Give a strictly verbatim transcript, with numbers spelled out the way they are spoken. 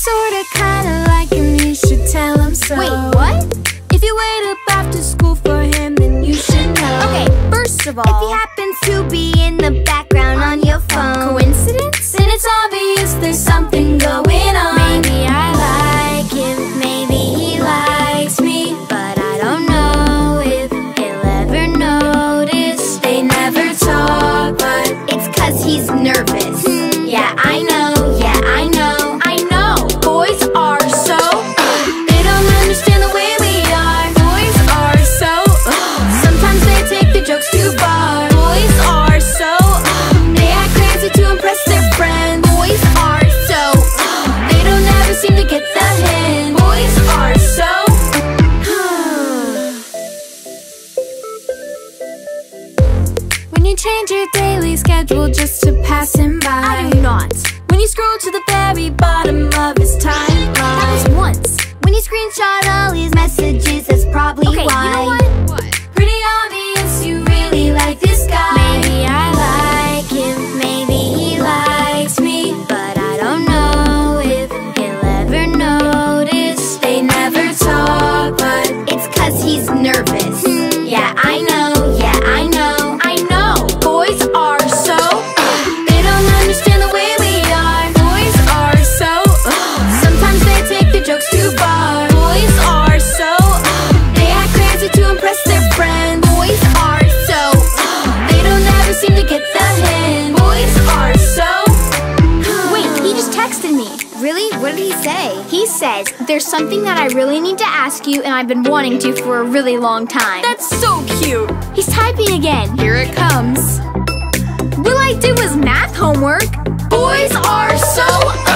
sorta kinda like him, you should tell him so. Wait, what? If you wait up after school for him, then you should know. Okay, first of all, if he happens to be in the background on your phone, coincidence? then it's obvious there's something going on. Maybe I like him, maybe he likes me, but I don't know if he'll ever notice. They never talk, but It's 'cause he's nervous. hmm, yeah, I know, yeah, I know, I know. Boys are so they don't understand the way we are. Boys are so sometimes they take the jokes too far. Boys are so they act crazy to impress their friends. Boys are so they don't ever seem to get the hint. Boys are so when you change your daily schedule just to pass him by. I do not. When you scroll to the very bottom of his timeline. That was once. When you screenshot all his messages, that's probably Okay, why. you know what? What? Pretty obvious you really like this guy. Maybe I like him, maybe he likes me, but I don't know if he'll ever notice. They never talk, but It's 'cause he's nervous. hmm, yeah, I know, yeah, I know, I know. Boys are so they don't understand the way we are. Boys are so sometimes they take the jokes too far. Boys are so they act crazy to impress their friends. Boys are so they don't ever seem to get the hint. Boys are so Wait, he just texted me. Really? What did he say? He says, there's something that I really need to ask you and I've been wanting to for a really long time. That's so cute. He's typing again. Here it comes. Will I do his math homework? Boys are so